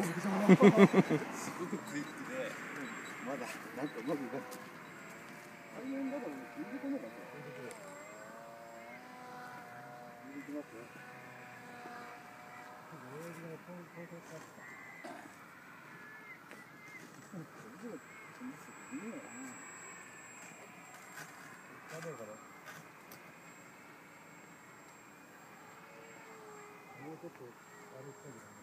ごくクイックで、まだなんかうまくいかない。大変だからね、入れてこなかった。入れてますね。もうちょっとあれしたけどね。